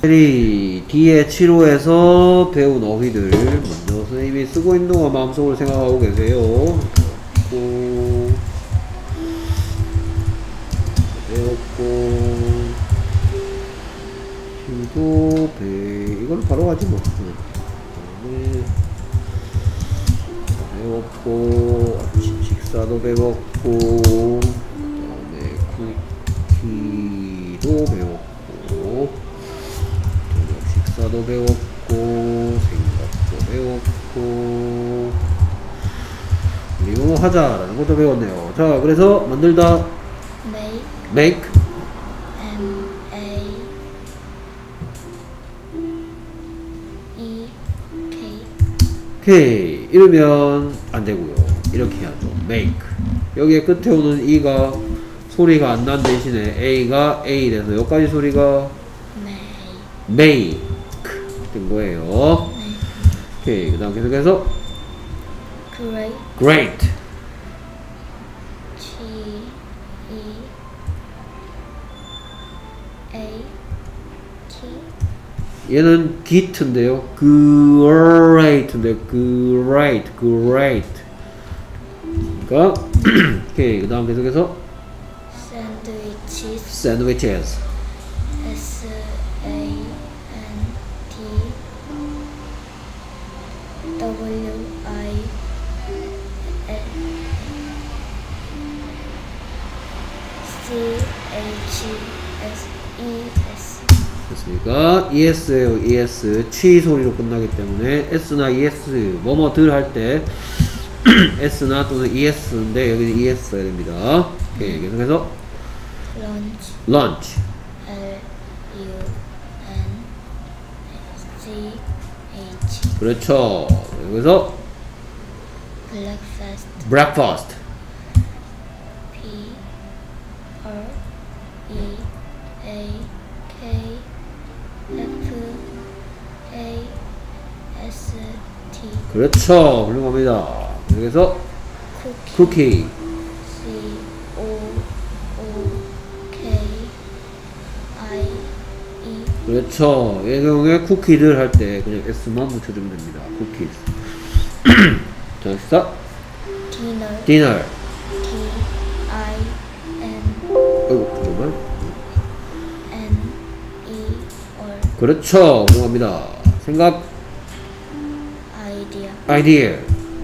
뒤에 7호에서 배운 어휘들 먼저 선생님이 쓰고 있는 동안 마음속으로 생각하고 계세요. 배웠고 힘도 이걸로 바로 가지 뭐. 배웠고 아침 식사도 배웠고 그다음에 쿠키도 배웠고 저녁 식사도 배웠고 생각도 배웠고 그리고 뭐 하자라는 것도 배웠네요. 자, 그래서 만들다 make 오케이. 이러면 안 되고요. 이렇게 해야죠. make. 여기에 끝에 오는 e가 소리가 안 난 대신에 a가 a 돼서 여기까지 소리가 make 된 거예요. 오케이. 그 다음 계속해서 great. 얘는 git인데요. great인데 great. 그러니까 오케이. 그 다음 계속해서 sandwiches. 됐습니까? es예요. es 취 소리로 끝나기 때문에 s나 es 뭐뭐들 할 때 s나 또는 es인데 여기는 es 써야 됩니다. 오케이. 계속해서 lunch. 그렇죠. 여기서 breakfast. 그렇죠. 훌륭합니다. 여기서 cookie. 그렇죠. 이 경우에 쿠키를 할 때 그냥 s만 붙여주면 됩니다. cookies. 자, 식사. dinner. 잠깐만. 그렇죠. 훌륭합니다. 생각. idea.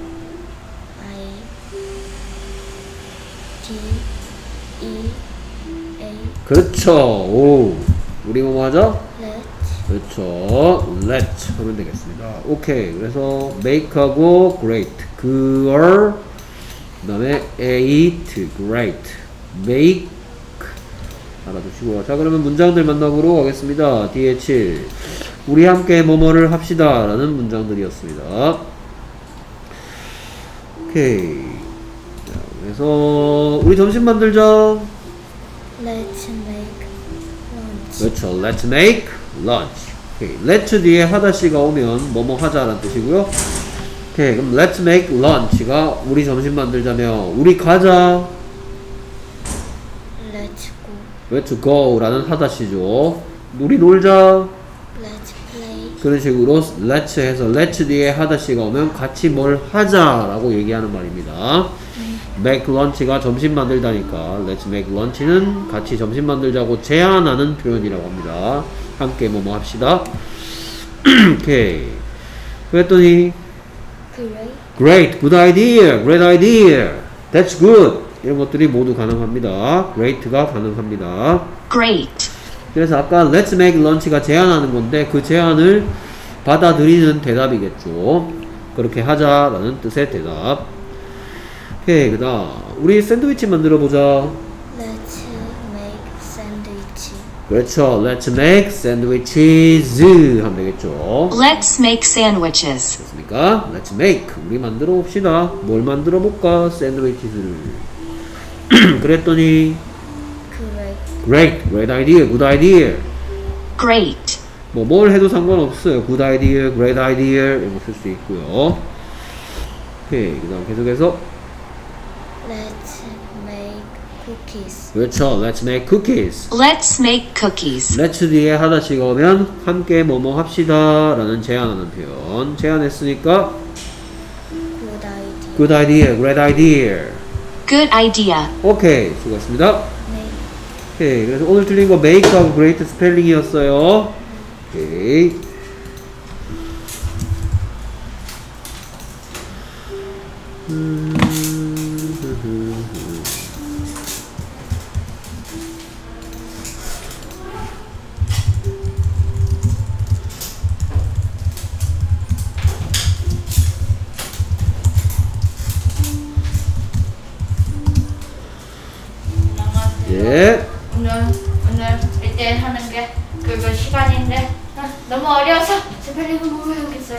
그렇죠. 오. 우리 뭐뭐 하죠? 그렇죠. let 하면 되겠습니다. 오케이. 그래서 make하고 great. 그걸 그 다음에 ate great. make 알아두시고요. 자, 그러면 문장들 만나보러 가겠습니다. 뒤에 7. 우리 함께 뭐뭐를 합시다 라는 문장들이었습니다. 오케이. 자, 그래서 우리 점심 만들자. Let's make lunch. 그렇죠. Let's make lunch. 오케이. Let's 뒤에 하다시가 오면 뭐뭐 하자라는 뜻이고요. 오케이. 그럼 Let's make lunch가 우리 점심 만들자면 우리 가자. Let's go 라는 하다시죠. 우리 놀자. Let's play. 그런 식으로 let's 해서 let's 뒤에 하다시가 오면 같이 뭘 하자 라고 얘기하는 말입니다. make lunch가 점심 만들다니까 let's make lunch는 같이 점심 만들자고 제안하는 표현이라고 합니다. 함께 뭐뭐 합시다. 오케이. 그랬더니 great, good idea, great idea, that's good 이런 것들이 모두 가능합니다. great가 가능합니다. Great. 그래서 아까 let's make lunch가 제안하는 건데 그 제안을 받아들이는 대답이겠죠. 그렇게 하자라는 뜻의 대답. 오케이. 그 다음 우리 샌드위치 만들어 보자. Let's make sandwich. 그렇죠. Let's make sandwiches 하면 되겠죠. Let's make sandwiches. 됐습니까? Let's make. 우리 만들어 봅시다. 뭘 만들어 볼까? 샌드위치를. 그랬더니 great, great idea, good idea. Great. 뭐 뭘 해도 상관없어요. good idea, great idea 이런 거 쓸 수 있고요. 오케이. 그 다음 계속해서 Let's make cookies. cookies. 그렇죠. Let's make cookies. Let's make cookies. Let's 뒤에 하나씩 오면 함께 뭐뭐 합시다 라는 제안하는 표현. 제안했으니까 Good idea. good idea, great idea. Good idea. 오케이, 수고했습니다. 네. 오케이, 그래서 오늘 틀린 거 make하고 great 스펠링이었어요. 오케이. 예. 오늘 이제 하는 게 그거 시간인데 너무 어려서 스펠링을 못 외우겠어요.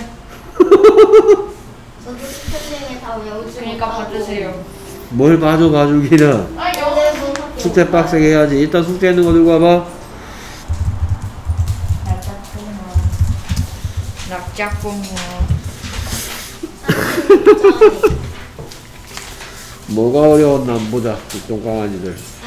저도 스펠링에 다 외우지 그러니까 봐주세요. 뭘 봐줘 봐주기는. 아 영어 숙제 빡세게 해야지. 일단 숙제 있는 거 들고 와봐. 납작봉어. 뭐가 어려웠나 한번 보자. 똥강아지들.